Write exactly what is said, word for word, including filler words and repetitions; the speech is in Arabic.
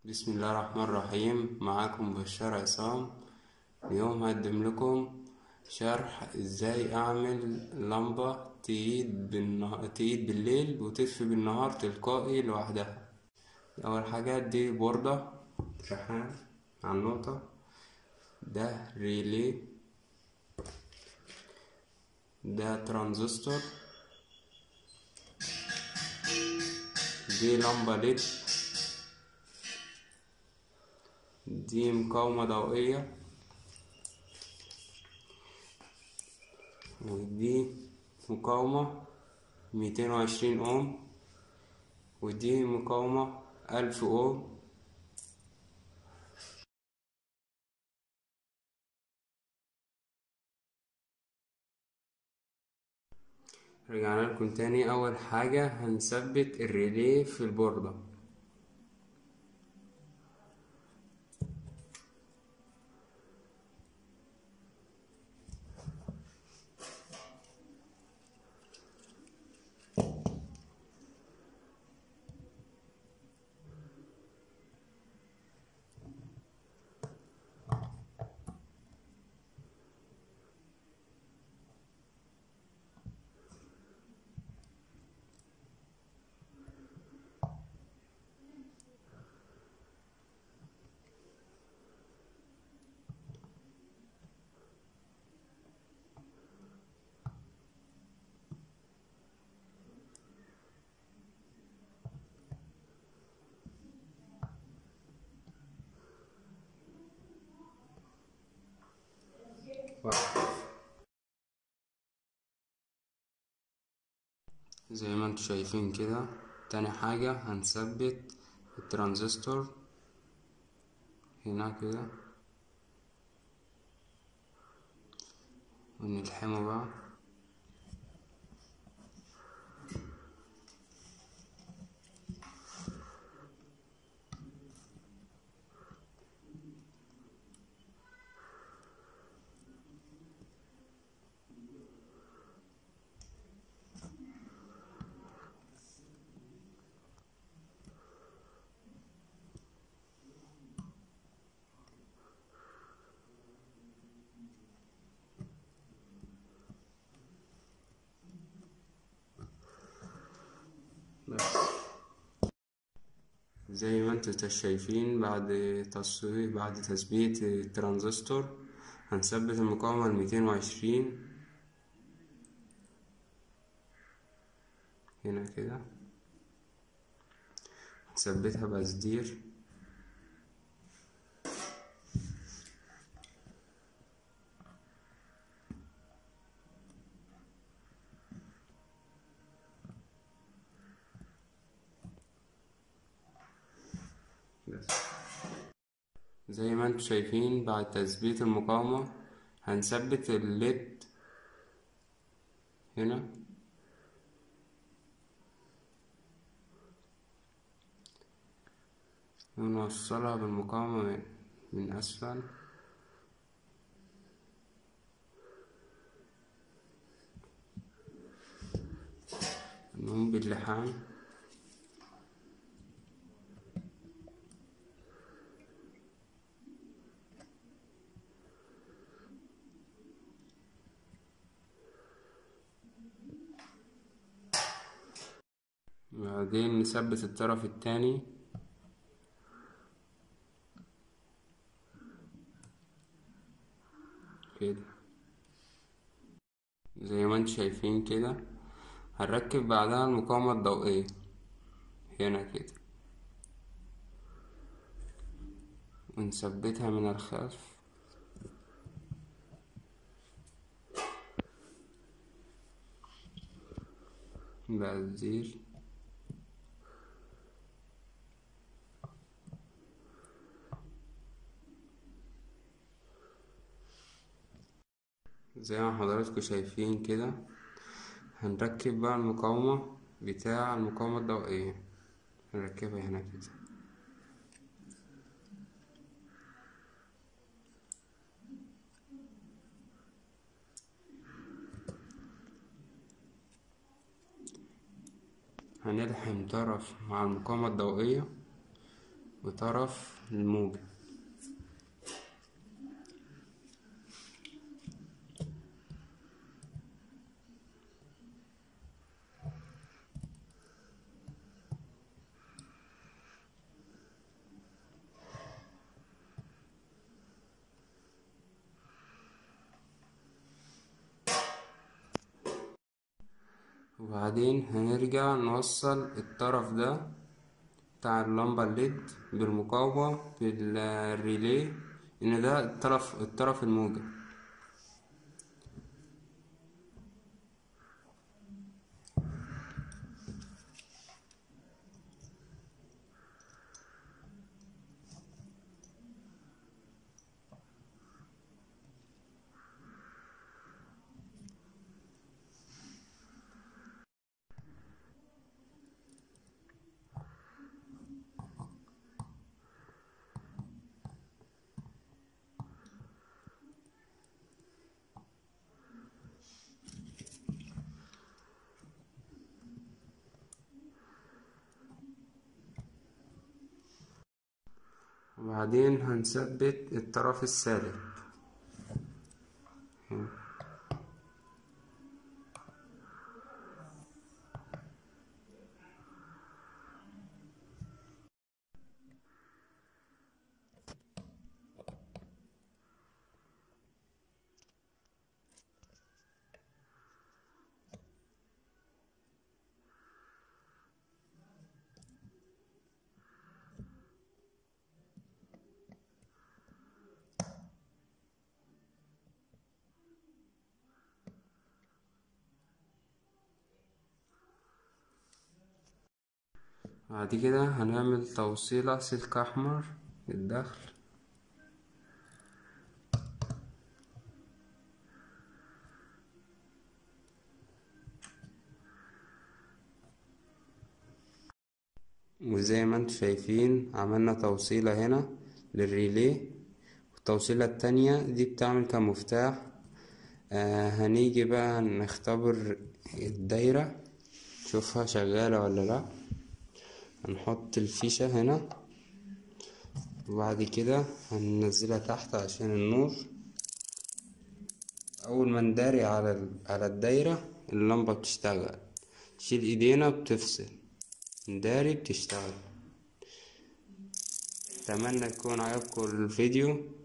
بسم الله الرحمن الرحيم. معاكم بشار عصام. اليوم هقدم لكم شرح ازاي اعمل لمبة تقيد بالنهار تقيد بالليل وتطفي بالنهار تلقائي لوحدها. اول حاجة دي بوردة شحن على النقطة، ده ريلي، ده ترانزستور، دي لمبة ليد، دي مقاومة ضوئية، ودي مقاومة ميتين وعشرين اوم، ودي مقاومة ألف اوم. رجعنا لكم تاني. أول حاجة هنثبت الريلي في البوردة. زي ما انتوا شايفين كده. تاني حاجة هنثبت الترانزستور هنا كده ونلحمه بقى. بس زي ما انتوا شايفين، بعد تصوير بعد تثبيت الترانزستور هنثبت المقاومة الميتين وعشرين هنا كده، هنثبتها بأسدير. بس زي ما انتوا شايفين، بعد تثبيت المقاومة هنثبت الليد هنا ونوصلها بالمقاومة من, من أسفل. نقوم باللحام. بعدين نثبت الطرف التاني كده زي ما انتوا شايفين كده. هنركب بعدها المقاومة الضوئية هنا كده ونثبتها من الخلف بأزير. زي ما حضراتكم شايفين كده. هنركب بقى المقاومة بتاع المقاومة الضوئية، هنركبها هنا كده. هنلحم طرف مع المقاومة الضوئية وطرف الموجب. وبعدين هنرجع نوصل الطرف ده بتاع اللمبة الليد بالمقاومة بالريلي، ان ده الطرف الطرف الموجب. وبعدين هنثبت الطرف السالب. بعد كده هنعمل توصيلة سلك أحمر للدخل، وزي ما انتم شايفين عملنا توصيلة هنا للريلي، والتوصيلة التانية دي بتعمل كمفتاح. آه هنيجي بقى نختبر الدايرة نشوفها شغالة ولا لا. هنحط الفيشة هنا، وبعد كده هننزلها تحت عشان النور. اول ما نداري على على الدايرة اللمبة بتشتغل، تشيل ايدينا بتفصل، نداري بتشتغل. اتمنى يكون عجبكم الفيديو.